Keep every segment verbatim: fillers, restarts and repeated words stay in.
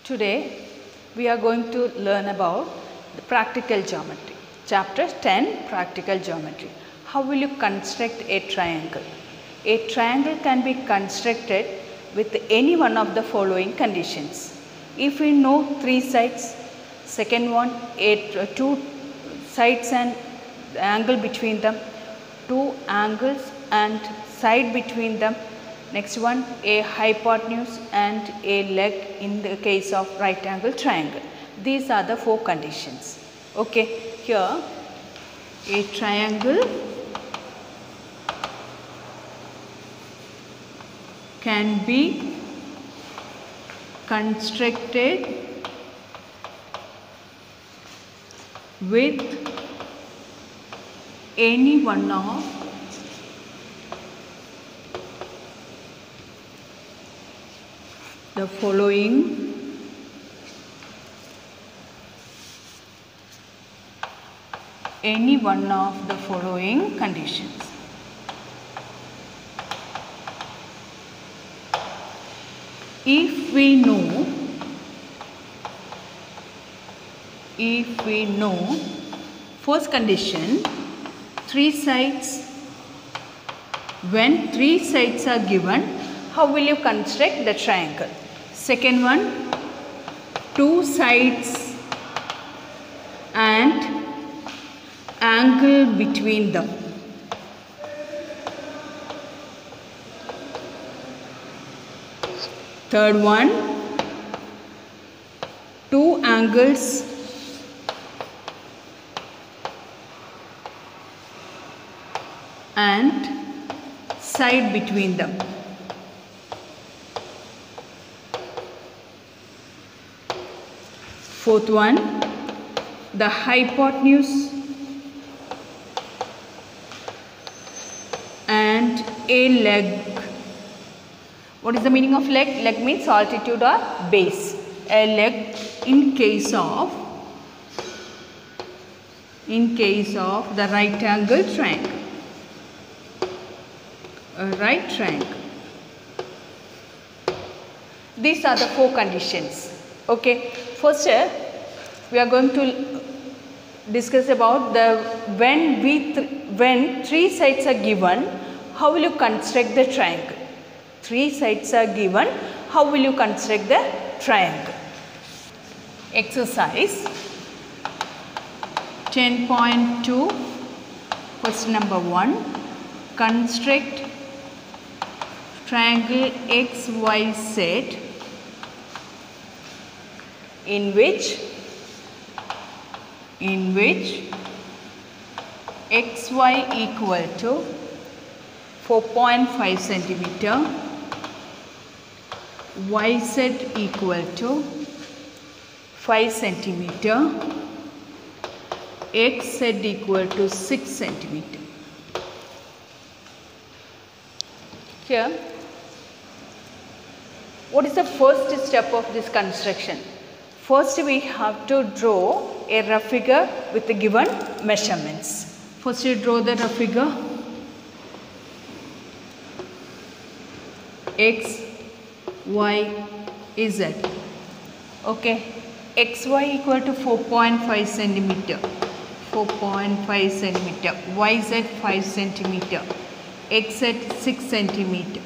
Today we are going to learn about the practical geometry. Chapter ten, Practical Geometry. How will you construct a triangle? A triangle can be constructed with any one of the following conditions. If we know three sides, second one, a, two sides and the angle between them, two angles and side between them. Next one, a hypotenuse and a leg in the case of right angle triangle. These are the four conditions. Okay, here a triangle can be constructed with any one of the following any one of the following conditions. If we know if we know first condition, three sides, when three sides are given, how will you construct the triangle? Second one, two sides and angle between them. Third one, two angles and side between them. Fourth one, the hypotenuse and a leg. What is the meaning of leg? Leg means altitude or base. A leg in case of in case of the right angle triangle. A right triangle. These are the four conditions. Okay. First, uh, we are going to discuss about the when we th when three sides are given, how will you construct the triangle? Three sides are given, how will you construct the triangle? Exercise ten point two, question number one. Construct triangle X Y Z in which in which xy equal to four point five centimeter, yz equal to five centimeter, xz equal to six centimeter. Here, what is the first step of this construction? First, we have to draw a rough figure with the given measurements. First, you draw the rough figure. X, Y, Z. Okay. X Y equal to four point five centimeter. four point five centimeter. Y Z five centimeter. X Z six centimeter.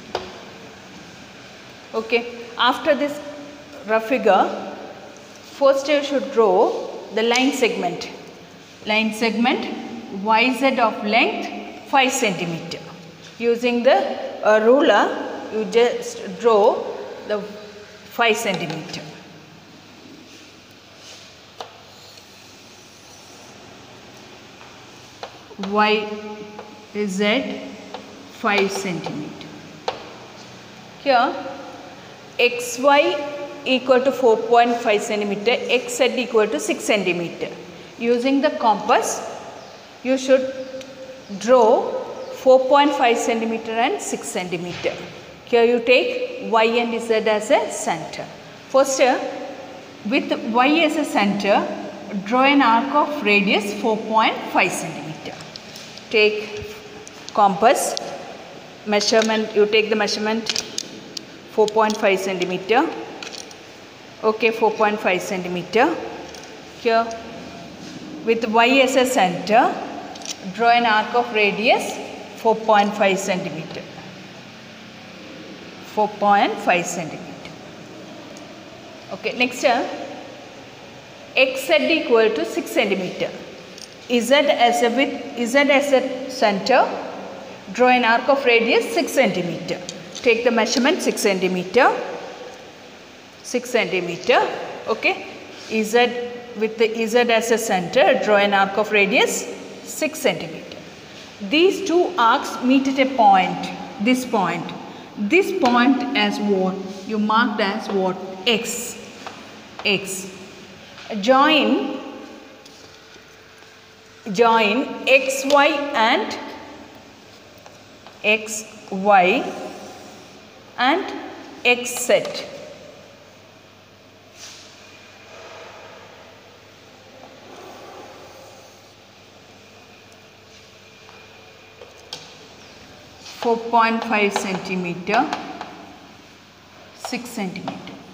Okay. After this rough figure, first you should draw the line segment. Line segment Y Z of length five centimeter. Using the uh, ruler, you just draw the five centimeter. Y Z five centimeter. Here X Y equal to four point five centimeter, X Z equal to six centimeter. Using the compass, you should draw four point five centimeter and six centimeter. Here you take Y and Z as a center. First, with Y as a center, draw an arc of radius four point five centimeter. Take compass, measurement, you take the measurement four point five centimeter. Okay, four point five centimeter. Here, with Y as a center, draw an arc of radius four point five centimeter. four point five centimeter. Okay, next term, X Z equal to six centimeter. Z as a width, Z as a center, draw an arc of radius six centimeter. Take the measurement six centimeter. six centimeter. Okay, Z with the Z as a center, draw an arc of radius six centimeter. These two arcs meet at a point, this point. This point as what? You marked as what? X. X. Join, join X Y and X Y and X Z. four point five centimeter, six centimeter.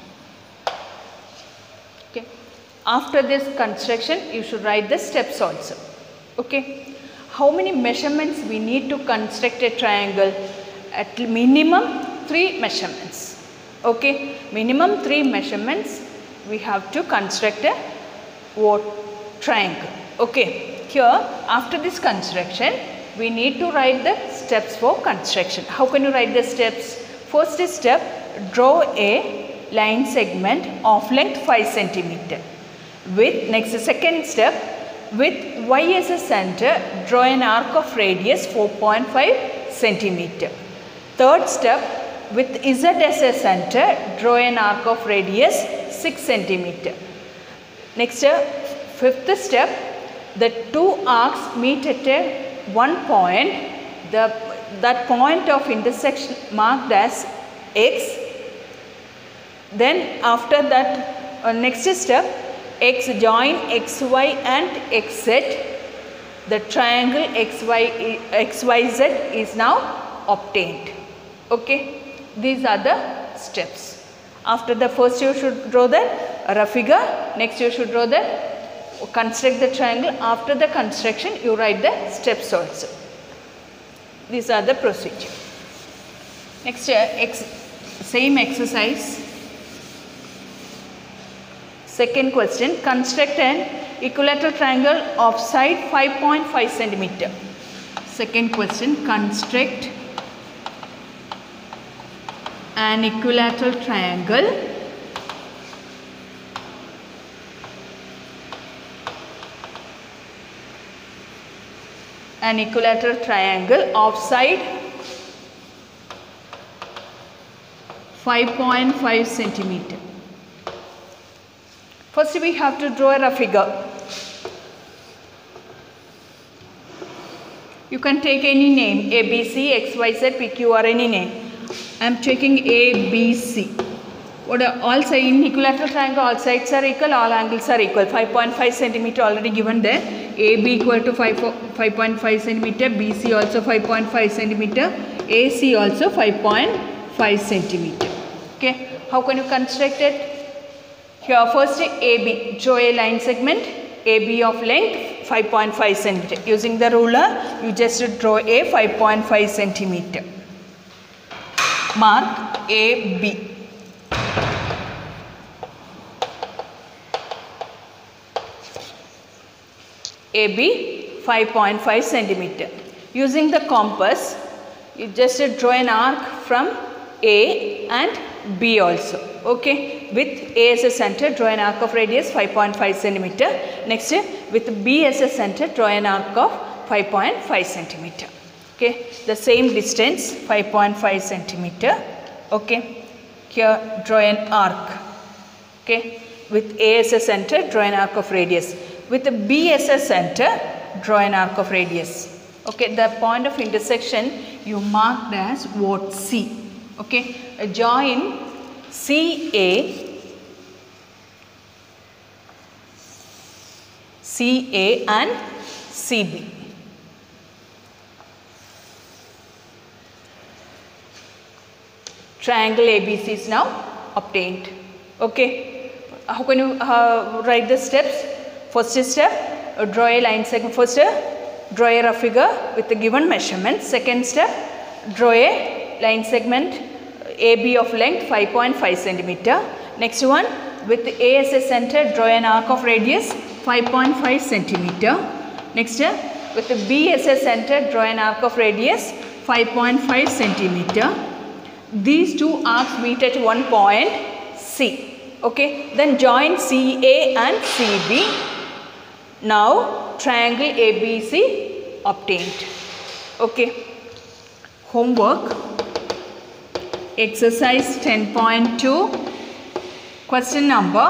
Okay. After this construction, you should write the steps also. Okay. How many measurements we need to construct a triangle? At minimum three measurements. Okay. Minimum three measurements we have to construct a what? Triangle. Okay. Here, after this construction, we need to write the steps for construction. How can you write the steps? First step, draw a line segment of length five centimeter. With next second step, with Y as a center, draw an arc of radius four point five centimeter. Third step, with Z as a center, draw an arc of radius six centimeter. Next step, fifth step, the two arcs meet at a one point, the that point of intersection marked as X. Then after that, uh, next step, X join X Y and X Z. The triangle X Y X Y Z is now obtained. Okay, these are the steps. After the first, you should draw the rough figure. Next, you should draw the construct the triangle. After the construction, you write the steps also. These are the procedure. Next, uh, ex same exercise. Second question, construct an equilateral triangle of side five point five centimeter. Second question, construct an equilateral triangle an equilateral triangle of side five point five centimeter. First, we have to draw a figure. You can take any name, A, B, C, X, Y, Z, P, Q, or any name. I am taking A, B, C. What are all sides in equilateral triangle? All sides are equal, all angles are equal. five point five centimeter already given there. A B equal to five point five centimeter. B C also five point five centimeter. A C also five point five centimeter. Okay. How can you construct it? Here first A B. Draw a line segment A B of length five point five centimeter. Using the ruler, you just draw a five point five centimeter. Mark A B. A B five point five centimeter. Using the compass, you just draw an arc from A and B also. Okay, with A as a center, draw an arc of radius five point five centimeter. Next, with B as a center, draw an arc of five point five centimeter. Okay, the same distance five point five centimeter. Okay, here draw an arc. Okay, with A as a center, draw an arc of radius. With the B as a center, draw an arc of radius. Okay, the point of intersection you marked as what? C. Okay, uh, join C A, C A and C B. Triangle A B C is now obtained. Okay. how can you uh, write the steps? First step, uh, draw a line segment. First, uh, draw a rough figure with the given measurement. Second step, draw a line segment A B of length five point five centimeter. Next one, with A as a center, draw an arc of radius five point five centimeter. Next, uh, with the B as a center, draw an arc of radius five point five centimeter. These two arcs meet at one point C. Okay, then join C A and C B. Now triangle A B C obtained. Okay, homework exercise ten point two, question number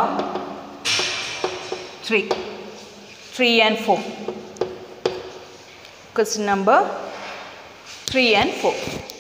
three, three and four. Question number three and four.